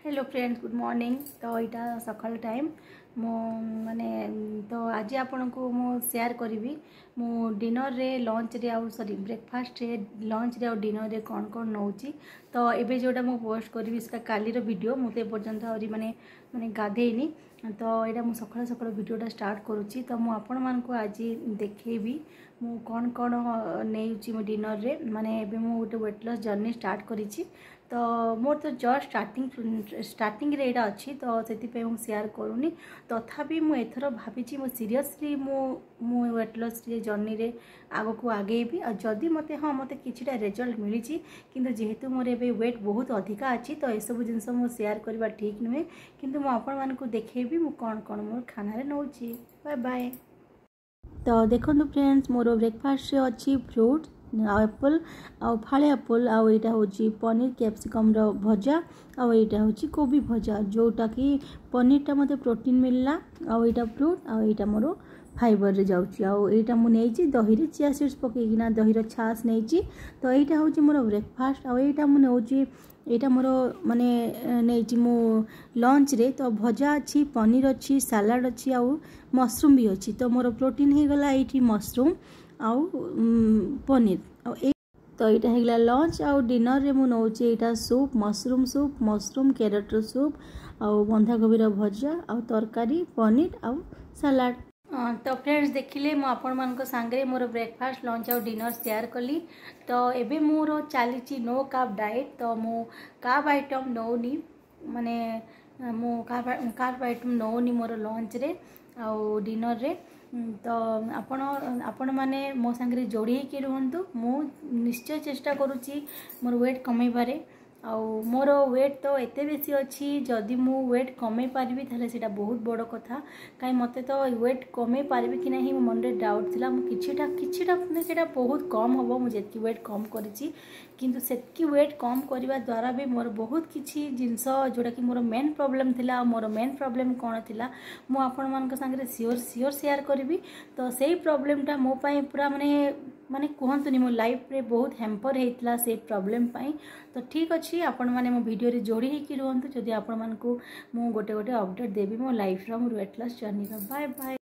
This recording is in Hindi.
Hello friends, good morning. तो यहाँ सकाल टाइम मो माने तो आज आपण को मु शेयर करी मु डिनर रे लंच रे आउ सॉरी ब्रेकफास्ट रे लंच रे आउ डिनर रे कौन कौन नौची। तो एबे जोटा मु पोस्ट करी सेटा कालीर वीडियो मुझे पर्यंत आउरी माने माने गाधेनी। तो यहाँ मुझे सकाल सकाल वीडियोटा स्टार्ट करुच्ची। तो मुझे आपण मानक आज देखेबी मु कौन कौन नहीं मो डिनर रे माने एबे मु गोटे वेट लॉस जर्नी स्टार्ट करिछि। तो मोर तो जस्ट स्टार्टिंग रे एटा अच्छी तो से शेयर करूनी। तथापि मु एथर भाभी मु सीरियसली मु वेट लॉस जर्नी रे आग को आगेबी। और जदि मते हाँ मते किछिटा रिजल्ट मिली किंतु जेहेतु मोर एबे वेट बहुत अधिका अच्छी तो एसबू जिनस मु शेयर करबा ठीक नुहे। किंतु मु आपण मानकु देखेबी मु कौन कौन मोर खाना रे नौची। Bye bye. तो देखो फ्रेंड्स, मोर ब्रेकफास्ट अच्छी फ्रूट एप्पल आउ फाळे एप्पल आउ एटा होची पनीर कैप्सिकम रो भजा आउ एटा होची कोबी भजा जोटा कि पनीर मते प्रोटीन मिलला आउ एटा फ्रूट आउ एटा मोर फाइबर रे जाउची। आउ एटा मु नेची दही रे चिया सीड्स पकेकिना दही रो छास नेची। तो एटा होची मोर ब्रेकफास्ट आउ एटा मु नेउची एटा मोर माने नेची मु लंच रे। तो भजा अच्छी पनीर अच्छी सलाड अच्छी आउ मशरूम भी अच्छी। तो मोर प्रोटीन हे गला एठी मशरूम आउ पनीर आउ तो यहाँ है लंच आउ डिनर रे मु नौची एटा सूप मशरूम कैरेट सूप आउ बंधाकोबी भजा आउ तरकारी पनीर आउ सलाड। तो फ्रेंड्स देखिले मु आपण मानक सांगे मोर ब्रेकफास्ट लंच आउ डिनर शेयर कली। तो एबे मोर चली नो कार्ब डाइट। तो मु कार्ब आइटम नौनी माने मु कार्ब आइटम नौनी मोर लंच रे आउ डिनर रे। तो आपण माने मो सांगे जोड़ी के रुहंतु। मु निश्चय चेष्टा करुच्ची मोर वेट कमेबारे। आउ मोर वेट तो एते बेसी अच्छी जदि मु वेट कमे पारिबी थाले सेटा बहुत बड़ कथा। कहीं मते तो वेट कमे पारिबी कि नहीं मन रे डाउट थिला। मु किछिटा माने सेटा बहुत कम हबो मु जेतकी वेट कम करिछि। किंतु सेतकी वेट कम करबा द्वारा भी मोर बहुत किछि जिंस जोटा कि मोर मेन प्रॉब्लम थिला। मोर मेन प्रॉब्लम कोन थिला मु आपण मानक संगे सियोर शेयर करिवि। तो सेही प्रॉब्लमटा मो पई पूरा माने कहतुनि मो लाइफ रे बहुत हैम्पर हेतला से प्रॉब्लम पाई। तो ठीक अच्छी आपण माने मो वीडियो रे जोड़ी होकि रुहंतु जदि आपण मानकु मु गोटे अपडेट देबी मो लाइफ रो वेट लॉस जर्नी रो। Bye bye.